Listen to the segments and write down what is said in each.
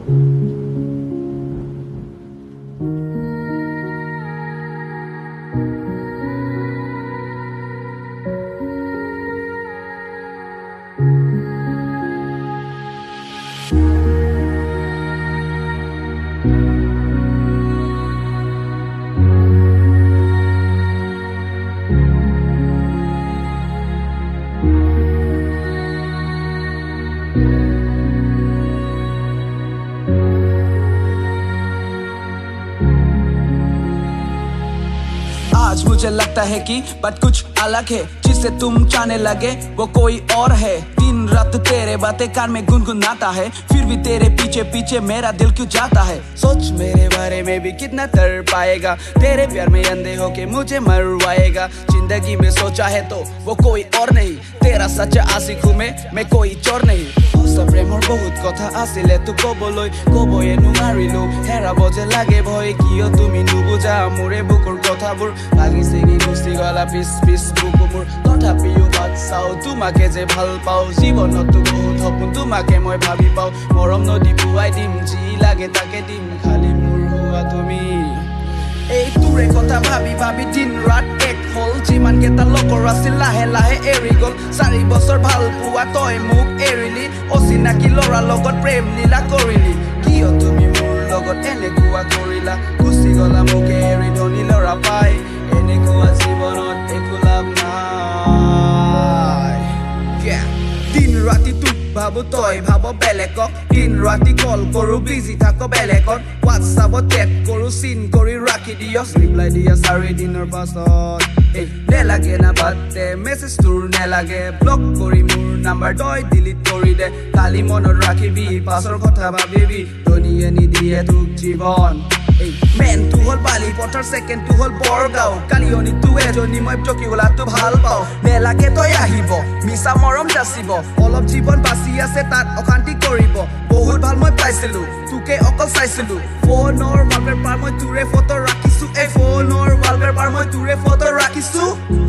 आज मुझे लगता है कि बात कुछ अलग है, जिसे तुम चाहने लगे वो कोई और है। दिन रात तेरे बातें कान में गुनगुनाता है, फिर भी तेरे पीछे पीछे मेरा दिल क्यों जाता है। सोच मेरे बारे में भी कितना तर पाएगा, तेरे प्यार में अंधे होके मुझे मरवाएगा। जिंदगी में सोचा है तो वो कोई और नहीं, तेरा सच्चा आशिक हूँ मैं कोई चोर नहीं। প্রেম মোৰ বহুত কথা আছিলে তো কবয়ে নোৱাৰিলো, হেৰাব যে লাগে ভয় কিয় তুমি নুবুজা মোৰে বুকুৰ কথাবোৰ। ভাগি চিগি গুচি গলা পিছ পিছ বুকু মোৰ, তথাপিও বাট চাও তোমাকে যে ভাল পাওঁ। জীৱনতো বহুত সপোন তোমাকে মই ভাবি পাওঁ, মৰম নদী বুৱাই দিম যি লাগে তাকে দিম, খালি মোৰ হোৱা তুমি। এই তোৰে কথা ভাবি ভাবি দিন ৰাত এক হল, যিমান কেইটা লগৰ আছিল লাহে লাহে এৰি গল। 4 বছৰ ভাল পোৱা তই মোক এৰিলি, অচিনাকি ল'ৰাৰ লগত প্ৰেম লীলা কৰিলি। কিয় তুমি মোৰ লগত এনেকুৱা কৰিলা, গুচি গলা মোকে এৰি ধনী ল'ৰা পাই। এনেকুৱা জীৱনত একো লাভ নাই। দিন ৰাতি তোক ভাবো তই ভাব বেলেগক, দিন ৰাতি কল কৰো বিজি থাক বেলেগত। হোৱাটছআপত টেগ কৰো চিন কৰি ৰাখি দিয়ক, ৰিপ্লাই দিয়া 4 দিনৰ পাছত। নেলাগে না বাদ দে মেছেজ তোৰ নেলাগে, ব্লক কৰি মোৰ নাম্বাৰ তই ডিলিট কৰি দে। কালি মনত ৰাখিবি পাছৰ কথা ভাবিবি, ধনীয়ে নিদিয়ে তোক জীৱন। মেনটো হ'ল বালি পথাৰ, ছেকেণ্ডটো হ'ল বৰগাঁও। কালিয়নিটো এজনী মই টকি গলাটো ভাল পাওঁ। নেলাগে তই আহিব মিছা মৰম যাচিব, অলপ জীৱন বাচি আছে তাত অশান্তি কৰিব। বহুত ভাল মই পাইছিলো তোকে অকল চাইছিলো, ফোনৰ ৱালপেপাৰ মই তোৰে ফটো ৰাখিছো। এই ফোনৰ ৱালপেপাৰ মই তোৰে ফটো ৰাখিছো।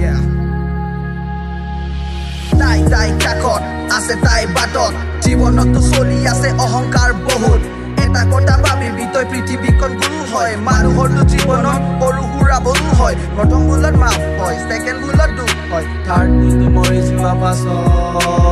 তাই কাষত আছে তাই বাটত, জীৱনতো চলি আছে অহংকাৰ বহুত। এটা কথা ভাবিবি তই পৃথিৱীখন গুৰু হয়, মানুহৰতো জীৱনত সৰু সুৰা ভুল হয়। প্ৰথম ভুলত মাফ হয়, ছেকেণ্ড ভুলত দুখ হয়, থাৰ্ড ভুলটো মৰি যোৱা পাছত